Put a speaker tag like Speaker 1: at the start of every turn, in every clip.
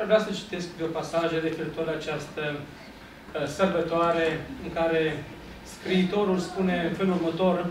Speaker 1: Aș vrea să citesc câteva pasaje referitor la această sărbătoare în care scriitorul spune în felul următor: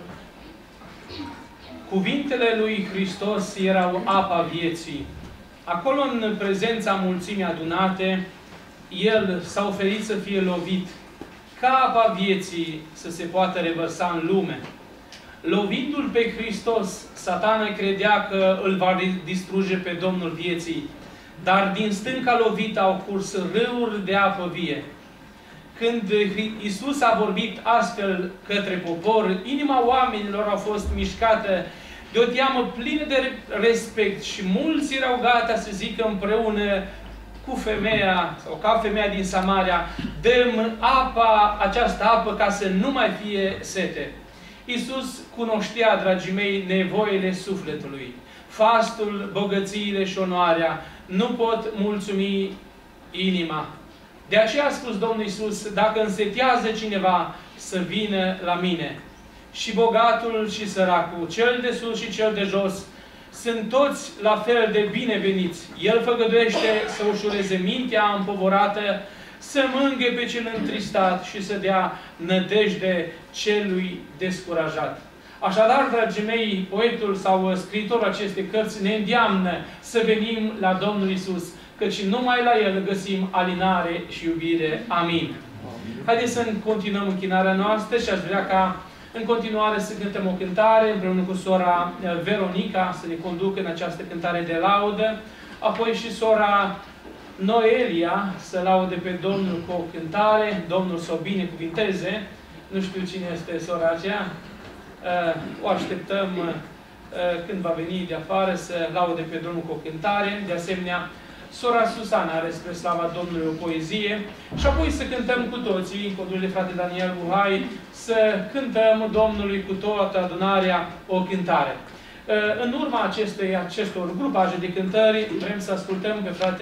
Speaker 1: cuvintele lui Hristos erau apa vieții. Acolo, în prezența mulțimii adunate, El s-a oferit să fie lovit, ca apa vieții să se poată revărsa în lume. Lovindu-L pe Hristos, Satana credea că îl va distruge pe Domnul vieții, dar din stânca lovită au curs râuri de apă vie. Când Iisus a vorbit astfel către popor, inima oamenilor a fost mișcată de o teamă plină de respect și mulți erau gata să zică împreună cu femeia, sau ca femeia din Samaria: dă-mi această apă ca să nu mai fie sete. Iisus cunoștea, dragii mei, nevoile sufletului. Fastul, bogățiile și onoarea nu pot mulțumi inima. De aceea a spus Domnul Iisus: dacă însetează cineva, să vină la mine. Și bogatul și săracul, cel de sus și cel de jos, sunt toți la fel de bineveniți. El făgăduiește să ușureze mintea împovorată, să mângâie pe cel întristat și să dea nădejde celui descurajat. Așadar, dragii mei, poetul sau scriitorul acestei cărți ne îndeamnă să venim la Domnul Iisus, căci numai la El găsim alinare și iubire. Amin. Haideți să continuăm închinarea noastră și aș vrea ca în continuare să cântăm o cântare împreună cu sora Veronica, să ne conducă în această cântare de laudă, apoi și sora Noelia să laude pe Domnul cu o cântare, Domnul să o binecuvinteze. Nu știu cine este sora aceea. O așteptăm când va veni de afară să laude pe Domnul cu o cântare. De asemenea, sora Susana are spre slava Domnului o poezie. Și apoi să cântăm cu toții, în conducere de frate Daniel Buhai, să cântăm Domnului cu toată adunarea o cântare. În urma acestor grupaje de cântări, vrem să ascultăm pe frate